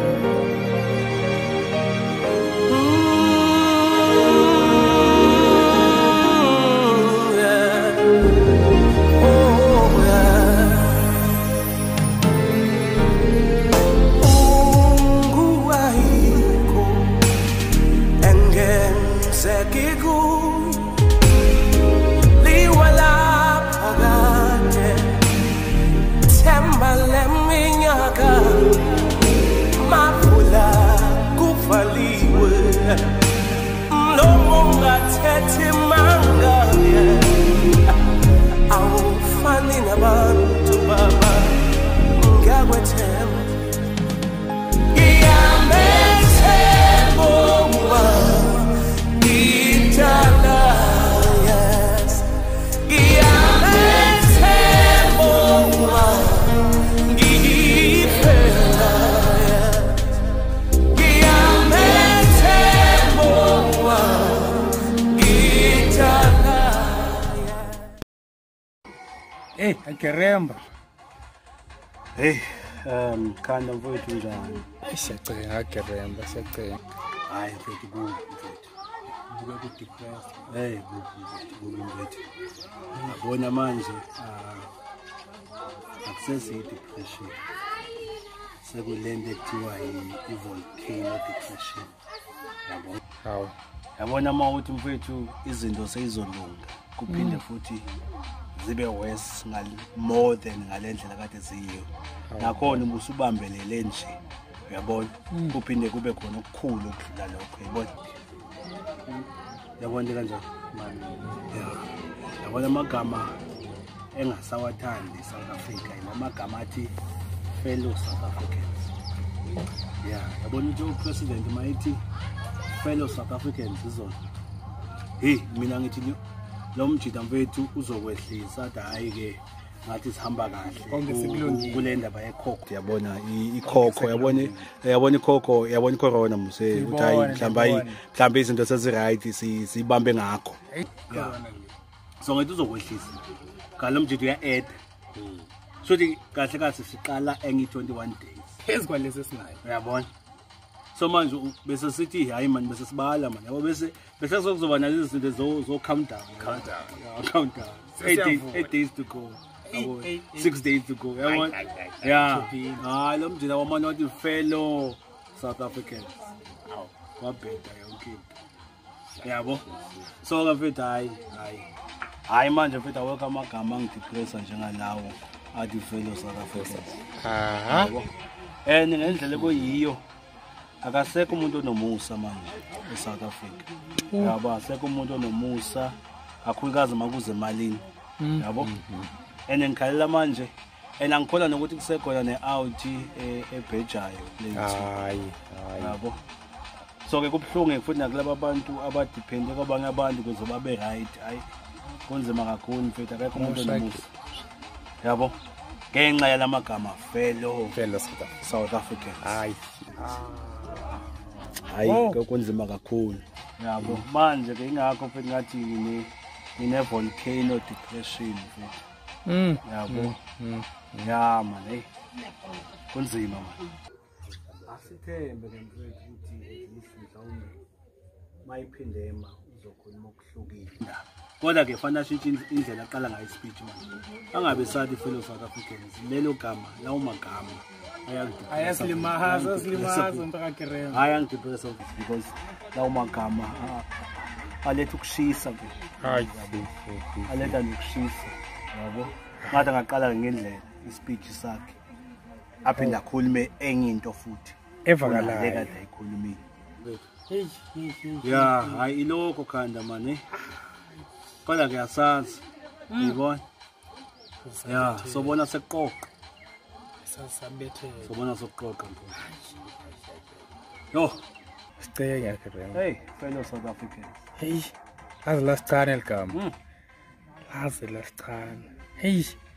Hey, akiremba. Hey, khanda mfowethu njani? Siyacela akiremba, siyacela. Hayi mfowethu kubi mfowethu. Ubuke ku depressed. Hey, kubi mfowethu. Ngabona manje akusesi depression. Sekulento ekuthiwa i-volcano depression. Yabo. Hawu. Yabona mawuthi mfowethu izinto seyizolunga kuphinde futhi zibe worse more than ngalendlela kade ziyiyo. Nakhona ubusubambelele nje. Uyabona? Kuphinde kube khona okukhulu okudlula lokho, uyabona? Yabona kanjani? Yabona amagama engasawathandi South Africa, amagama athi fellow South Africans. Yeah, yabona ukuthi upresident mayithi fellow South Africans izona. Hey, mina ngithi lo mjida mfethu uzokwehlisa athi hayi ke ngathi sihamba kahle kule ndaba yekhokho. Yabona ikhokho, yabona ikhokho, yabona icorona mse uthi hayi mhlawumbe izinto seziright sibambe ngakho. So ngithi uzokwehlisa ngalo mjida uya-add. Sothi kahle kahle siqala engi 21 days Phezu kwalesi esinayo. Uyabona? So manje bese sithi hayi man bese sibala man yabo bese sokuzoba nalezi zinto zo count down. Count down 8 days to go. 6 days to go. Yabona? Yeah. Hayi lo mjina wamana wathi fellow South Africans. Wabheda yonke. Yabo? So ke mfethu hayi manje mfethu awekho amagama angidepressa njengalawo athi fellow South Africans. Aha. Ngendlela koyiyo akasekho umuntu onomusa manje eSouth Africa. Yabo asekho umuntu onomusa kakhulukazi makuze emalini. Yabo? Ngikhalela manje angikhola nokuthi kusekhona ne-out ebhejayo lethi. Hayi. Yabo? So ke kubhlungu futhi nakulabo abantu abadepende kwabanye abantu ukuze babe right. Hayi kunzima kakhulu mfethu akekho umuntu onomusa. Yabo? Ngenxa yalamagama fellow South Africans. Hayi kunzima kakhulu. Yabo manje ke ingakho futhi ngathi ngine volcano depression futhi. Yabo. Yeah man, hey. Kunzima man. Asithembe ke mfethu ukuthi mhlawumbe mayiphindema uzokhuluma okuhlukile. Kodwa ke fanele ashintshe indlela aqala ngayo speech manje. Angabe sathi fellow South Africans lelo gama lawo magama ayasilimaza mpakakiremba. Hayi angidepressa because lawo magama aletha ukushisa ke. Hayi. Aletha ukushisa. Yabo? Ngathi angaqala ngendlela ispeech sakhe. Aphinda akhulume enye into futhi evakalayo ekade ayikhulumile. Yeah, hayi iloko khanda man. Kodwa kuyasazi. Uyibona? Yeah, sobona seqoqa. Sasabethela. Sobona sokuqoqa mfowethu. Yo, siceke akiremba. hey, fellow South Africans. Hey, azi lasicane ligama. Azi lasicane. Hey.